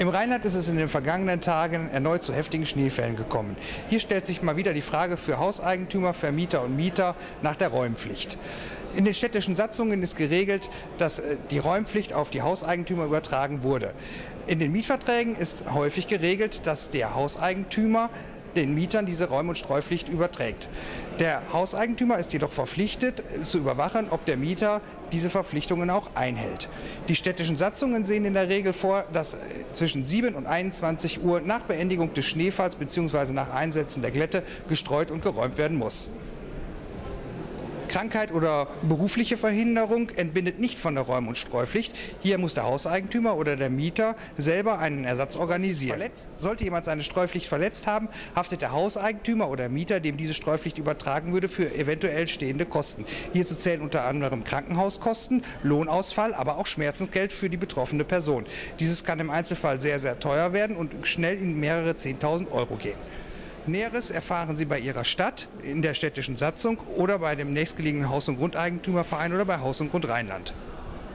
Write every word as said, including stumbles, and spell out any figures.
Im Rheinland ist es in den vergangenen Tagen erneut zu heftigen Schneefällen gekommen. Hier stellt sich mal wieder die Frage für Hauseigentümer, Vermieter und Mieter nach der Räumpflicht. In den städtischen Satzungen ist geregelt, dass die Räumpflicht auf die Hauseigentümer übertragen wurde. In den Mietverträgen ist häufig geregelt, dass der Hauseigentümer den Mietern diese Räum- und Streupflicht überträgt. Der Hauseigentümer ist jedoch verpflichtet, zu überwachen, ob der Mieter diese Verpflichtungen auch einhält. Die städtischen Satzungen sehen in der Regel vor, dass zwischen sieben und einundzwanzig Uhr nach Beendigung des Schneefalls bzw. nach Einsetzen der Glätte gestreut und geräumt werden muss. Krankheit oder berufliche Verhinderung entbindet nicht von der Räum- und Streupflicht. Hier muss der Hauseigentümer oder der Mieter selber einen Ersatz organisieren. Verletzt, sollte jemand seine Streupflicht verletzt haben, haftet der Hauseigentümer oder Mieter, dem diese Streupflicht übertragen würde, für eventuell stehende Kosten. Hierzu zählen unter anderem Krankenhauskosten, Lohnausfall, aber auch Schmerzensgeld für die betroffene Person. Dieses kann im Einzelfall sehr, sehr teuer werden und schnell in mehrere zehntausend Euro gehen. Näheres erfahren Sie bei Ihrer Stadt, in der städtischen Satzung oder bei dem nächstgelegenen Haus- und Grundeigentümerverein oder bei Haus und Grund Rheinland.